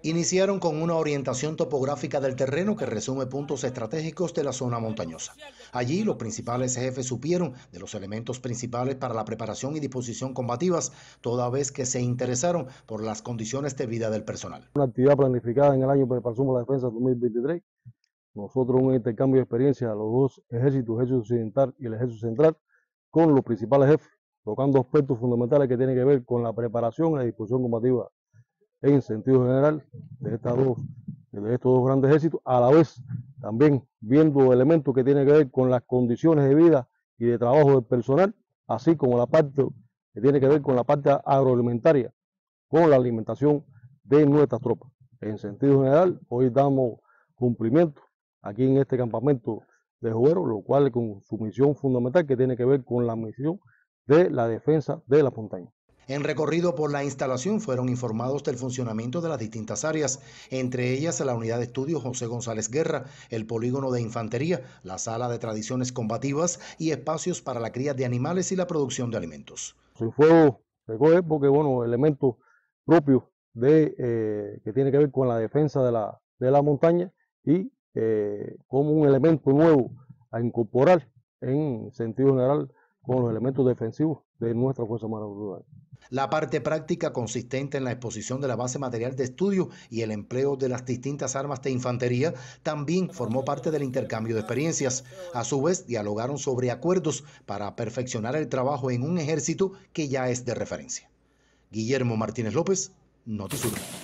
Iniciaron con una orientación topográfica del terreno que resume puntos estratégicos de la zona montañosa. Allí los principales jefes supieron de los elementos principales para la preparación y disposición combativas, toda vez que se interesaron por las condiciones de vida del personal. Una actividad planificada en el año de preparación para la defensa 2023. Nosotros un intercambio de experiencia a los dos ejércitos, el ejército occidental y el ejército central, con los principales jefes, tocando aspectos fundamentales que tienen que ver con la preparación y la disposición combativa en sentido general de estos dos grandes ejércitos, a la vez también viendo elementos que tienen que ver con las condiciones de vida y de trabajo del personal, así como la parte que tiene que ver con la parte agroalimentaria, con la alimentación de nuestras tropas. En sentido general, hoy damos cumplimiento aquí en este campamento de Jovero, lo cual con su misión fundamental que tiene que ver con la misión de la defensa de la montaña. En recorrido por la instalación fueron informados del funcionamiento de las distintas áreas, entre ellas la unidad de estudio José González Guerra, el polígono de infantería, la sala de tradiciones combativas y espacios para la cría de animales y la producción de alimentos. Sin fuego recoge porque, bueno, elementos propios que tiene que ver con la defensa de la montaña y como un elemento nuevo a incorporar en sentido general con los elementos defensivos de nuestra Fuerza Armada. La parte práctica consistente en la exposición de la base material de estudio y el empleo de las distintas armas de infantería también formó parte del intercambio de experiencias. A su vez, dialogaron sobre acuerdos para perfeccionar el trabajo en un ejército que ya es de referencia. Guillermo Martínez López, Notisur.